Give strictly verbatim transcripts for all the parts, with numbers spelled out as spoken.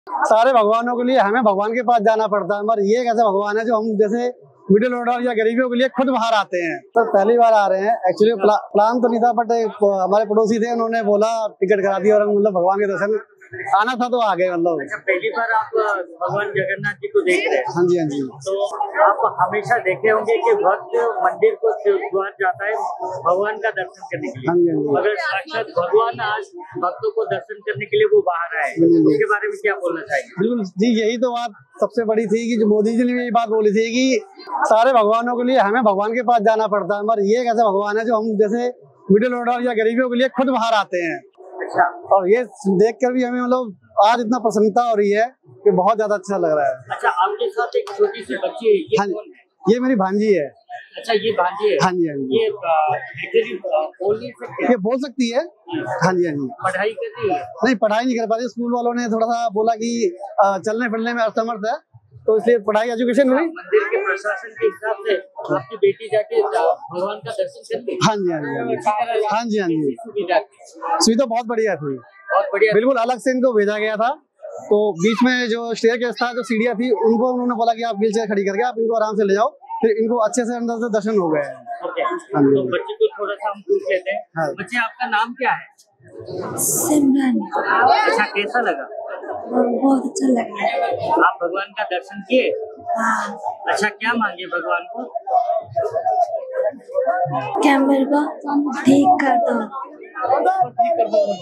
सारे भगवानों के लिए हमें भगवान के पास जाना पड़ता है, मगर ये एक ऐसा भगवान है जो हम जैसे मिडिल ऑर्डर या गरीबियों के लिए खुद बाहर आते हैं। तो पहली बार आ रहे हैं, एक्चुअली प्ला, प्लान तो नहीं था, बट हमारे पड़ोसी थे, उन्होंने बोला टिकट करा दी और हम मतलब भगवान के दर्शन आना था तो आ गए। मतलब अच्छा, पहली बार आप भगवान जगन्नाथ जी को देख रहे हैं? हाँ जी, हाँ जी। तो आप हमेशा देखे होंगे कि भक्त मंदिर को द्वार जाता है भगवान का दर्शन करने के लिए। हाँ जी, हाँ जी। मगर साक्षात भगवान आज भक्तों को दर्शन करने के लिए वो बाहर आए, उसके बारे में क्या बोलना चाहेंगे? बिल्कुल जी, यही तो बात सबसे बड़ी थी कि जो मोदी जी ने भी यही बात बोली थी कि सारे भगवानों के लिए हमें भगवान के पास जाना पड़ता है, मगर ये एक ऐसा भगवान है जो हम जैसे मिडिल ऑर्डर या गरीबियों के लिए खुद बाहर आते हैं। अच्छा, और ये देख कर भी हमें मतलब आज इतना प्रसन्नता हो रही है कि बहुत ज्यादा अच्छा लग रहा है। अच्छा, आपके साथ एक छोटी सी बच्ची है, ये हाँ, कौन है? ये मेरी भांजी है। अच्छा, ये भांजी है? हाँ जी, हाँ जी। ये एक्चुअली बोल नहीं सकती? ये बोल सकती है। हाँ जी, हाँ जी। पढ़ाई करती है? नहीं, पढ़ाई नहीं कर पाती, स्कूल वालों ने थोड़ा सा बोला कि चलने फिरने में असमर्थ है, तो इसलिए पढ़ाई एजुकेशन हुई। मंदिर के प्रशासन के हिसाब से आपकी बेटी जाके भगवान का दर्शन करती है? हाँ जी, हाँ जी, हाँ जी, हाँ जी। सुविधा सुविधा बहुत बढ़िया थी, बहुत बढ़िया, बिल्कुल अलग से इनको भेजा गया था। तो बीच में जो स्टेयरकेस था, जो सीढ़ियाँ थी, उनको उन्होंने बोला कि आप व्हील चेयर खड़ी करके आप इनको आराम से ले जाओ, फिर इनको अच्छे से अंदर से दर्शन हो गए। ओके, तो बच्चे को थोड़ा सा हम पूछ लेते हैं। हाँ। बच्चे, आपका नाम क्या है? सिमरन। अच्छा, कैसा लगा? बहुत अच्छा लगा। आप भगवान का दर्शन किए? हाँ। अच्छा, क्या मांगे भगवान को? क्या मेरे को ठीक कर दो। ठीक कर दो।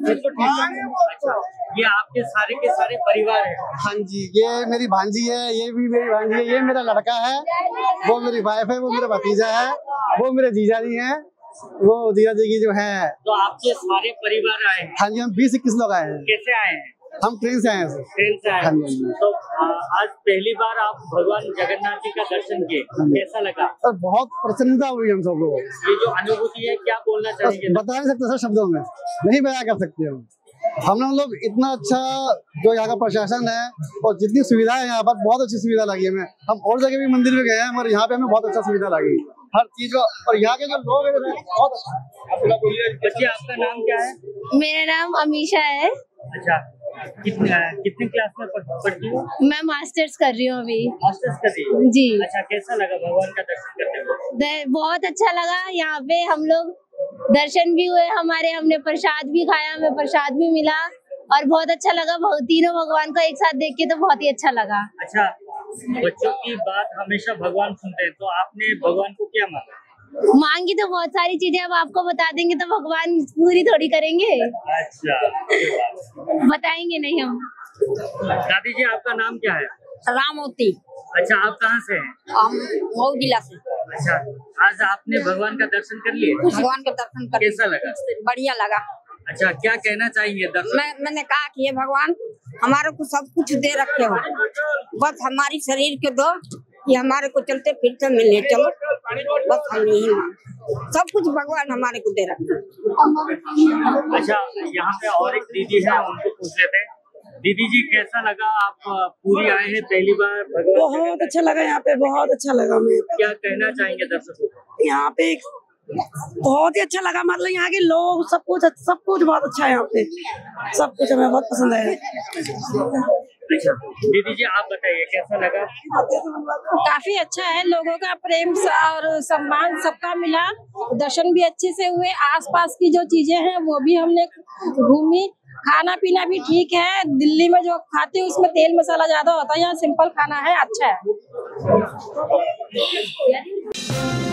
अच्छा, ये आपके सारे के सारे परिवार है? हाँ जी, ये मेरी भांजी है, ये भी मेरी भांजी है, ये मेरा लड़का है, वो मेरी वाइफ है, वो मेरा भतीजा है, वो मेरे जीजा जी हैं, वो जीजा जी की जो है। तो आपके सारे परिवार आए हैं? हाँ जी, हम बीस इक्कीस लोग आए हैं। कैसे आए हैं? हम ट्रेन से आए हैं। ट्रेन से आए। हाँ जी। तो आज पहली बार आप भगवान जगन्नाथ जी का दर्शन किए, कैसा लगा? और बहुत प्रसन्नता हुई हम सब लोगों। ये जो अनुभूति है, क्या बोलना चाहेंगे? बता नहीं सकते सर, शब्दों में नहीं बयां कर सकते हम। हम लोग इतना अच्छा जो यहाँ का प्रशासन है और जितनी सुविधाएं यहाँ पर, बहुत अच्छी सुविधा लगी हमें। हम और जगह भी मंदिर में गए हैं, मगर यहाँ पे हमें बहुत अच्छा सुविधा लगी हर चीज का, और यहाँ के जो लोग हैं बहुत अच्छा। बच्चे, आपका नाम क्या है? मेरा नाम अमीशा है। अच्छा, कितने कितने क्लास में पढ़ती हो? मैं मास्टर्स कर रही हूँ अभी। मास्टर्स कर रही हो? जी। अच्छा, कैसा लगा भगवान का दर्शन करते हुए? बहुत अच्छा लगा। यहाँ पे हम लोग दर्शन भी हुए हमारे, हमने प्रसाद भी खाया, हमें प्रसाद भी मिला और बहुत अच्छा लगा। तीनों भगवान को एक साथ देख के तो बहुत ही अच्छा लगा। अच्छा, बच्चों की बात हमेशा भगवान सुनते हैं, तो आपने भगवान को क्या मांगा? मांगी तो बहुत सारी चीजें, अब आपको बता देंगे तो भगवान पूरी थोड़ी करेंगे। अच्छा, बताएंगे नहीं हम। दादी जी, आपका नाम क्या है? रामोती। अच्छा, आप कहाँ से हैं? हम मऊ जिला से। अच्छा, आज आपने भगवान का दर्शन कर लिए? भगवान का दर्शन कर। कैसा लगा? बढ़िया लगा। अच्छा, क्या कहना चाहेंगे दर्शन? मैं मैंने कहा कि ये भगवान हमारे को सब कुछ दे रखे हो, बस हमारी शरीर के दो, ये हमारे को चलते फिरते मिले चलो, बस हम यही मांग, सब कुछ भगवान हमारे को दे रखे। अच्छा, यहाँ पे और एक दीदी है, उनको पूछ लेते हैं। दीदी जी, कैसा लगा? आप पूरी आए हैं पहली बार भगवान? बहुत अच्छा लगा, यहाँ पे बहुत अच्छा लगा। मैं क्या कहना चाहेंगे दर्शकों को? यहाँ पे बहुत ही अच्छा लगा, मतलब यहाँ के लोग, सब कुछ सब कुछ बहुत अच्छा है। यहाँ पे सब कुछ हमें बहुत पसंद है। अच्छा, दीदी जी, आप बताइए कैसा लगा? काफी अच्छा है, लोगों का प्रेम और सम्मान सबका मिला, दर्शन भी अच्छे से हुए, आसपास की जो चीजें हैं वो भी हमने घूमी, खाना पीना भी ठीक है। दिल्ली में जो खाते हैं उसमें तेल मसाला ज्यादा होता है, यहाँ सिंपल खाना है, अच्छा है।